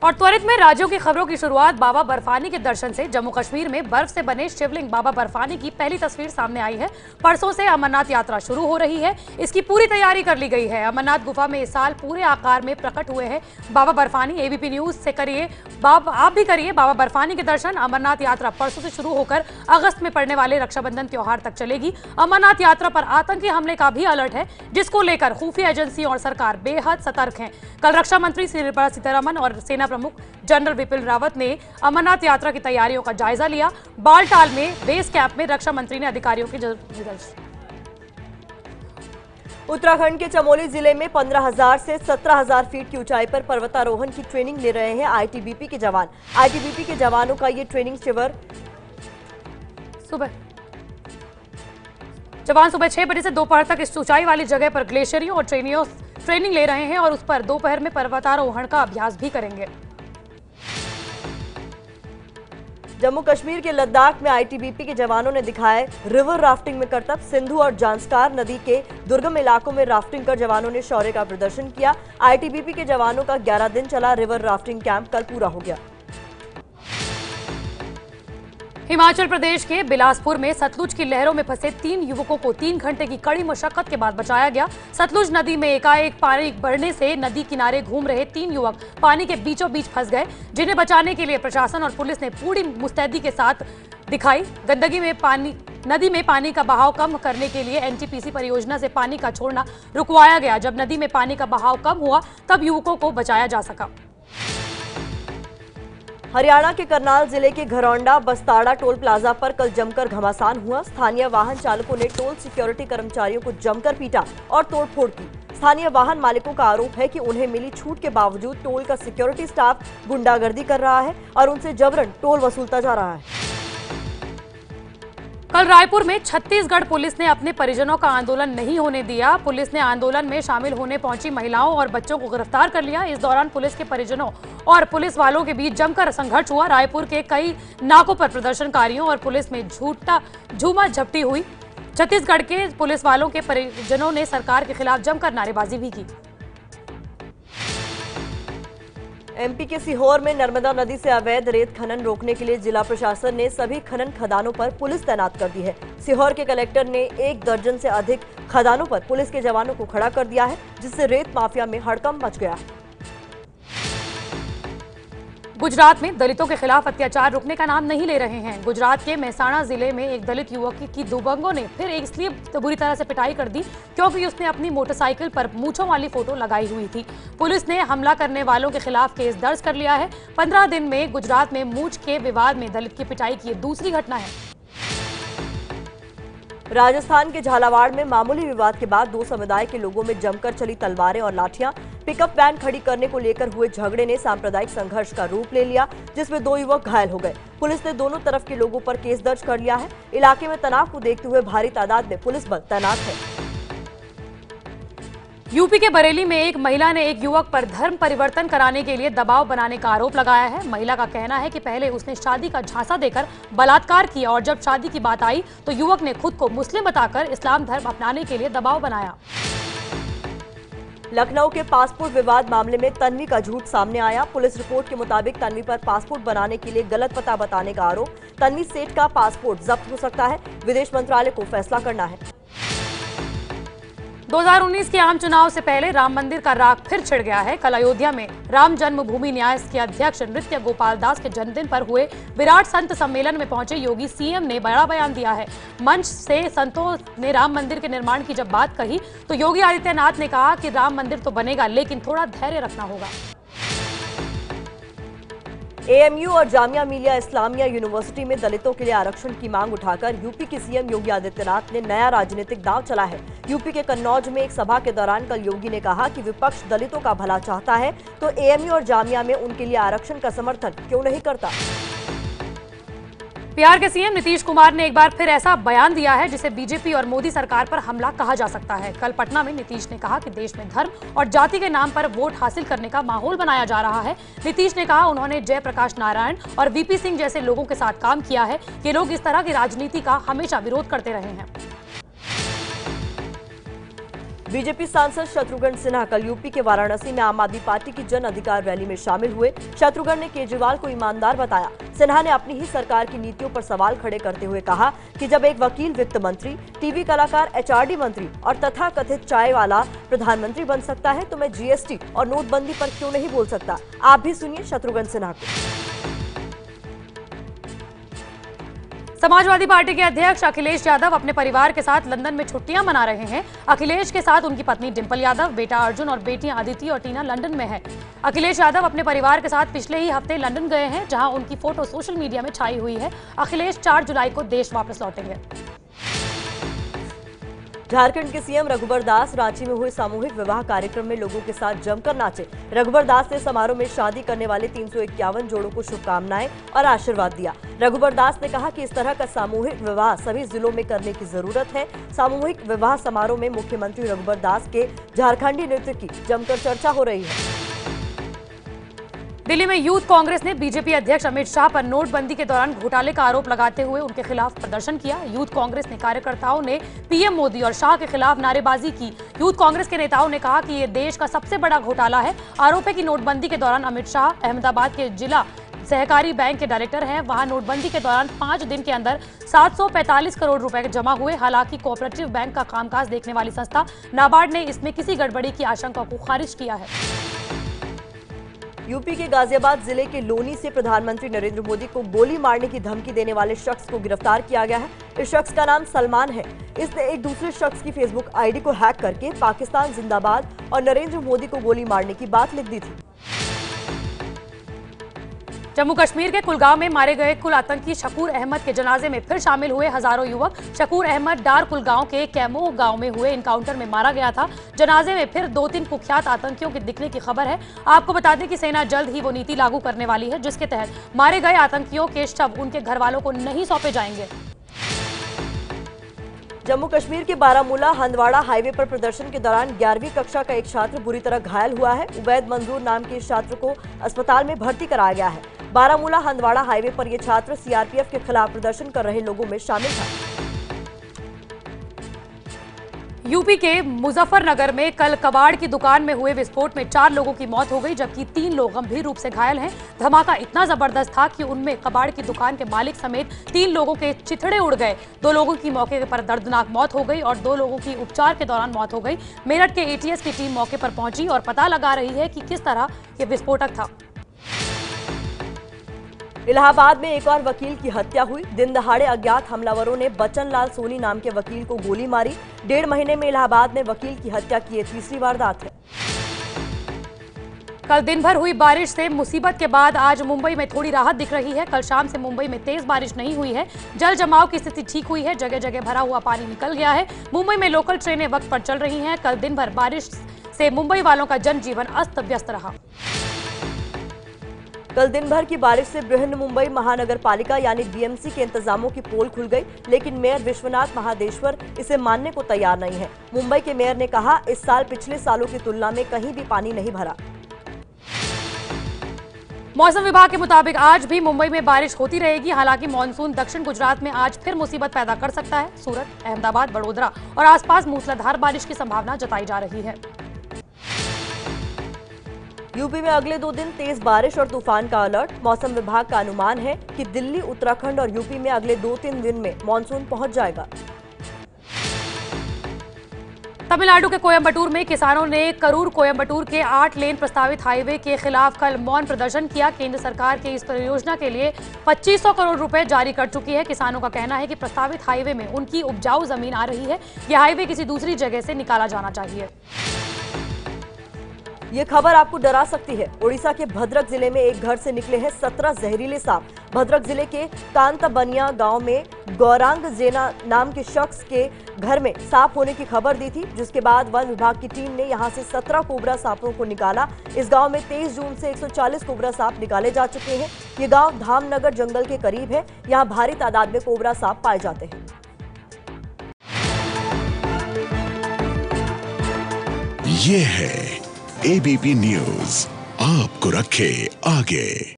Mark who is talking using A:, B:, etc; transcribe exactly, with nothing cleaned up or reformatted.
A: और त्वरित में राज्यों की खबरों की शुरुआत बाबा बर्फानी के दर्शन से। जम्मू कश्मीर में बर्फ से बने शिवलिंग बाबा बर्फानी की पहली तस्वीर सामने आई है। परसों से अमरनाथ यात्रा शुरू हो रही है, इसकी पूरी तैयारी कर ली गई है। अमरनाथ गुफा में इस साल पूरे आकार में प्रकट हुए हैं बाबा बर्फानी। एबीपी न्यूज से करिए बाबा आप भी करिए बाबा बर्फानी के दर्शन। अमरनाथ यात्रा परसों से शुरू होकर अगस्त में पड़ने वाले रक्षाबंधन त्योहार तक चलेगी। अमरनाथ यात्रा पर आतंकी हमले का भी अलर्ट है, जिसको लेकर खुफिया एजेंसियों और सरकार बेहद सतर्क हैं। कल रक्षा मंत्री निर्मला सीतारमण और सेना प्रमुख जनरल बिपिन रावत ने अमरनाथ यात्रा की तैयारियों का जायजा लिया। बालटाल में बेस कैंप में रक्षा मंत्री ने अधिकारियों की
B: उत्तराखंड के चमोली जिले में पंद्रह हजार से सत्रह हजार फीट की ऊंचाई पर पर्वतारोहण की ट्रेनिंग ले रहे हैं आईटीबीपी के जवान। आईटीबीपी के जवानों का ये ट्रेनिंग शिविर
A: सुबह जवान सुबह छह बजे से दोपहर तक इस ऊंचाई वाली जगह पर ग्लेशियरों और ट्रेनियों ट्रेनिंग ले रहे हैं और उस पर दोपहर में पर्वतारोहण का अभ्यास भी करेंगे।
B: जम्मू कश्मीर के लद्दाख में आईटीबीपी के जवानों ने दिखाए रिवर राफ्टिंग में करतब। सिंधु और जांस्कार नदी के दुर्गम इलाकों में राफ्टिंग कर जवानों ने शौर्य का प्रदर्शन किया। आईटीबीपी के जवानों का ग्यारह दिन चला रिवर राफ्टिंग कैंप कल पूरा हो गया।
A: हिमाचल प्रदेश के बिलासपुर में सतलुज की लहरों में फंसे तीन युवकों को तीन घंटे की कड़ी मशक्कत के बाद बचाया गया। सतलुज नदी में एकाएक पानी बढ़ने से नदी किनारे घूम रहे तीन युवक पानी के बीचों बीच फंस गए, जिन्हें बचाने के लिए प्रशासन और पुलिस ने पूरी मुस्तैदी के साथ दिखाई। गंदगी में पानी नदी में पानी का बहाव कम करने के लिए एनटीपीसी परियोजना से पानी का छोड़ना रुकवाया गया। जब नदी में पानी का बहाव कम हुआ तब युवकों को बचाया जा सका।
B: हरियाणा के करनाल जिले के घरौंडा बस्ताड़ा टोल प्लाजा पर कल जमकर घमासान हुआ। स्थानीय वाहन चालकों ने टोल सिक्योरिटी कर्मचारियों को जमकर पीटा और तोड़फोड़ की। स्थानीय वाहन मालिकों का आरोप है कि उन्हें मिली छूट के बावजूद टोल का सिक्योरिटी स्टाफ गुंडागर्दी कर रहा है और उनसे जबरन टोल वसूलता जा रहा है।
A: कल रायपुर में छत्तीसगढ़ पुलिस ने अपने परिजनों का आंदोलन नहीं होने दिया। पुलिस ने आंदोलन में शामिल होने पहुंची महिलाओं और बच्चों को गिरफ्तार कर लिया। इस दौरान पुलिस के परिजनों और पुलिस वालों के बीच जमकर संघर्ष हुआ। रायपुर के कई नाकों पर प्रदर्शनकारियों और पुलिस में झूठा झूमा झपटी हुई। छत्तीसगढ़ के पुलिस वालों के परिजनों ने सरकार के खिलाफ जमकर नारेबाजी भी की।
B: एमपी के सीहोर में नर्मदा नदी से अवैध रेत खनन रोकने के लिए जिला प्रशासन ने सभी खनन खदानों पर पुलिस तैनात कर दी है। सीहोर के कलेक्टर ने एक दर्जन से अधिक खदानों पर पुलिस के जवानों को खड़ा कर दिया है, जिससे रेत माफिया में हड़कंप मच गया है।
A: गुजरात में दलितों के खिलाफ अत्याचार रुकने का नाम नहीं ले रहे हैं। गुजरात के मेहसाणा जिले में एक दलित युवक की दबंगों ने फिर एक इसलिए तो बुरी तरह से पिटाई कर दी क्योंकि उसने अपनी मोटरसाइकिल पर मूंछों वाली फोटो लगाई हुई थी। पुलिस ने हमला करने वालों के खिलाफ केस दर्ज कर लिया है। पंद्रह दिन में गुजरात में मूंछ के विवाद में दलित की पिटाई की दूसरी घटना है।
B: राजस्थान के झालावाड़ में मामूली विवाद के बाद दो समुदाय के लोगों में जमकर चली तलवारें और लाठियां। पिकअप वैन खड़ी करने को लेकर हुए झगड़े ने सांप्रदायिक संघर्ष का रूप ले लिया, जिसमें दो युवक घायल हो गए। पुलिस ने दोनों तरफ के लोगों पर केस दर्ज कर लिया है। इलाके में तनाव को देखते हुए भारी तादाद में पुलिस बल तैनात है।
A: यूपी के बरेली में एक महिला ने एक युवक पर धर्म परिवर्तन कराने के लिए दबाव बनाने का आरोप लगाया है। महिला का कहना है कि पहले उसने शादी का झांसा देकर बलात्कार किया और जब शादी की बात आई तो युवक ने खुद को मुस्लिम बताकर इस्लाम धर्म अपनाने के लिए दबाव बनाया।
B: लखनऊ के पासपोर्ट विवाद मामले में तन्वी का झूठ सामने आया। पुलिस रिपोर्ट के मुताबिक तन्वी पर पासपोर्ट बनाने के लिए गलत पता बताने का आरोप। तन्वी सेठ का पासपोर्ट जब्त हो सकता है, विदेश मंत्रालय को फैसला करना है। दो हज़ार उन्नीस के आम चुनाव से पहले राम मंदिर का राग फिर छिड़ गया है। कल अयोध्या में राम जन्मभूमि न्यास के अध्यक्ष नृत्य गोपाल दास के जन्मदिन पर हुए विराट संत सम्मेलन में पहुंचे योगी सीएम ने बड़ा बयान दिया है। मंच से संतों ने राम मंदिर के निर्माण की जब बात कही तो योगी आदित्यनाथ ने कहा कि राम मंदिर तो बनेगा, लेकिन थोड़ा धैर्य रखना होगा। एएमयू और जामिया मिलिया इस्लामिया यूनिवर्सिटी में दलितों के लिए आरक्षण की मांग उठाकर यूपी के सीएम योगी आदित्यनाथ ने नया राजनीतिक दांव चला है। यूपी के कन्नौज में एक सभा के दौरान कल योगी ने कहा कि विपक्ष दलितों का भला चाहता है तो एएमयू और जामिया में उनके लिए आरक्षण का समर्थन क्यों नहीं करता। बिहार के सीएम नीतीश कुमार ने एक बार फिर ऐसा बयान दिया है जिसे बीजेपी और मोदी सरकार पर हमला कहा जा सकता है। कल पटना में नीतीश ने कहा कि देश में धर्म और जाति के नाम पर वोट हासिल करने का माहौल बनाया जा रहा है। नीतीश ने कहा उन्होंने जयप्रकाश नारायण और वीपी सिंह जैसे लोगों के साथ काम किया है। ये लोग इस तरह की राजनीति का हमेशा विरोध करते रहे हैं।
C: बीजेपी सांसद शत्रुघ्न सिन्हा कल यूपी के वाराणसी में आम आदमी पार्टी की जन अधिकार रैली में शामिल हुए। शत्रुघ्न ने केजरीवाल को ईमानदार बताया। सिन्हा ने अपनी ही सरकार की नीतियों पर सवाल खड़े करते हुए कहा कि जब एक वकील वित्त मंत्री, टीवी कलाकार एचआरडी मंत्री और तथाकथित चाय वाला प्रधानमंत्री बन सकता है तो मैं जीएसटी और नोटबंदी पर क्यों नहीं बोल सकता। आप भी सुनिए शत्रुघ्न सिन्हा को।
A: समाजवादी पार्टी के अध्यक्ष अखिलेश यादव अपने परिवार के साथ लंदन में छुट्टियां मना रहे हैं। अखिलेश के साथ उनकी पत्नी डिंपल यादव, बेटा अर्जुन और बेटियां अदिति और टीना लंदन में है। अखिलेश यादव अपने परिवार के साथ पिछले ही हफ्ते लंदन गए हैं, जहां उनकी फोटो सोशल मीडिया में छाई हुई है। अखिलेश चार जुलाई को देश वापस लौटेंगे।
C: झारखंड के सीएम रघुबर दास रांची में हुए सामूहिक विवाह कार्यक्रम में लोगों के साथ जमकर नाचे। रघुबर दास ने समारोह में शादी करने वाले तीन सौ इक्यावन जोड़ों को शुभकामनाएं और आशीर्वाद दिया। रघुबर दास ने कहा कि इस तरह का सामूहिक विवाह सभी जिलों में करने की जरूरत है। सामूहिक विवाह समारोह में मुख्यमंत्री रघुबर दास के झारखंडी नृत्य की जमकर चर्चा हो रही है।
A: दिल्ली में यूथ कांग्रेस ने बीजेपी अध्यक्ष अमित शाह पर नोटबंदी के दौरान घोटाले का आरोप लगाते हुए उनके खिलाफ प्रदर्शन किया। यूथ कांग्रेस ने कार्यकर्ताओं ने पीएम मोदी और शाह के खिलाफ नारेबाजी की। यूथ कांग्रेस के नेताओं ने कहा कि ये देश का सबसे बड़ा घोटाला है। आरोप है कि नोटबंदी के दौरान अमित शाह अहमदाबाद के जिला सहकारी बैंक के डायरेक्टर हैं। वहां नोटबंदी के दौरान पांच दिन के अंदर सात सौ पैंतालीस करोड़ रुपए जमा हुए। हालांकि कोऑपरेटिव बैंक का कामकाज देखने वाली संस्था नाबार्ड ने इसमें किसी गड़बड़ी की आशंका को खारिज किया है।
C: यूपी के गाजियाबाद जिले के लोनी से प्रधानमंत्री नरेंद्र मोदी को गोली मारने की धमकी देने वाले शख्स को गिरफ्तार किया गया है। इस शख्स का नाम सलमान है। इसने एक दूसरे शख्स की फेसबुक आईडी को हैक करके पाकिस्तान जिंदाबाद और नरेंद्र मोदी को गोली मारने की बात लिख दी थी।
A: जम्मू कश्मीर के कुलगांव में मारे गए कुल आतंकी शकूर अहमद के जनाजे में फिर शामिल हुए हजारों युवक। शकूर अहमद डार कुलगांव के कैमो गांव में हुए इनकाउंटर में मारा गया था। जनाजे में फिर दो तीन कुख्यात आतंकियों के दिखने की खबर है। आपको बता दें कि सेना जल्द ही वो नीति लागू करने वाली है जिसके तहत मारे गए आतंकियों के शव उनके घर वालों को नहीं सौंपे जाएंगे।
C: जम्मू कश्मीर के बारामूला हंदवाड़ा हाईवे पर प्रदर्शन के दौरान ग्यारहवीं कक्षा का एक छात्र बुरी तरह घायल हुआ है। उबैद मंजूर नाम के इस छात्र को अस्पताल में भर्ती कराया गया है। बारामूला हंदवाड़ा हाईवे पर यह छात्र सीआरपीएफ के खिलाफ प्रदर्शन कर रहे लोगों में शामिल था।
A: यूपी के मुजफ्फरनगर में कल कबाड़ की दुकान में हुए विस्फोट में चार लोगों की मौत हो गई, जबकि तीन लोग गंभीर रूप से घायल हैं। धमाका इतना जबरदस्त था कि उनमें कबाड़ की दुकान के मालिक समेत तीन लोगों के चिथड़े उड़ गए। दो लोगों की मौके पर दर्दनाक मौत हो गई और दो लोगों की उपचार के दौरान मौत हो गई। मेरठ के एटीएस की टीम मौके पर पहुंची और पता लगा रही है कि किस तरह ये विस्फोटक था।
C: इलाहाबाद में एक और वकील की हत्या हुई। दिन दहाड़े अज्ञात हमलावरों ने बच्चन लाल सोनी नाम के वकील को गोली मारी। डेढ़ महीने में इलाहाबाद में वकील की हत्या की तीसरी वारदात है।
A: कल दिन भर हुई बारिश से मुसीबत के बाद आज मुंबई में थोड़ी राहत दिख रही है। कल शाम से मुंबई में तेज बारिश नहीं हुई है। जल जमाव की स्थिति ठीक हुई है। जगह जगह भरा हुआ पानी निकल गया है। मुंबई में लोकल ट्रेनें वक्त पर चल रही हैं। कल दिन भर बारिश से मुंबई वालों का जनजीवन अस्त व्यस्त रहा।
C: कल दिन भर की बारिश से बृहन मुंबई महानगर पालिका यानी बीएमसी के इंतजामों की पोल खुल गई, लेकिन मेयर विश्वनाथ महादेश्वर इसे मानने को तैयार नहीं है। मुंबई के मेयर ने कहा, इस साल पिछले सालों की तुलना में कहीं भी पानी नहीं भरा।
A: मौसम विभाग के मुताबिक आज भी मुंबई में बारिश होती रहेगी। हालांकि मानसून दक्षिण गुजरात में आज फिर मुसीबत पैदा कर सकता है। सूरत, अहमदाबाद, बड़ोदरा और आसपास मूसलाधार बारिश की संभावना जताई जा रही है।
C: यूपी में अगले दो दिन तेज बारिश और तूफान का अलर्ट। मौसम विभाग का अनुमान है कि दिल्ली, उत्तराखंड और यूपी में अगले दो तीन दिन में मानसून पहुंच जाएगा।
A: तमिलनाडु के कोयम्बटूर में किसानों ने करूर कोयम्बटूर के आठ लेन प्रस्तावित हाईवे के खिलाफ कल मौन प्रदर्शन किया। केंद्र सरकार के इस परियोजना के लिए पच्चीस सौ करोड़ रुपए जारी कर चुकी है। किसानों का कहना है कि प्रस्तावित हाईवे में उनकी उपजाऊ जमीन आ रही है। यह हाईवे किसी दूसरी जगह से निकाला जाना चाहिए।
C: ये खबर आपको डरा सकती है। ओडिशा के भद्रक जिले में एक घर से निकले हैं सत्रह जहरीले सांप। भद्रक जिले के कांताबनिया गांव में गौरांग जेना नाम के शख्स के घर में सांप होने की खबर दी थी, जिसके बाद वन विभाग की टीम ने यहां से सत्रह कोबरा सांपों को निकाला। इस गांव में तेईस जून से एक सौ चालीस कोबरा सांप निकाले जा चुके हैं। ये गांव धामनगर जंगल के करीब है। यहां भारी तादाद में कोबरा सांप पाए जाते हैं।
D: ये है एबीपी न्यूज, आपको रखे आगे।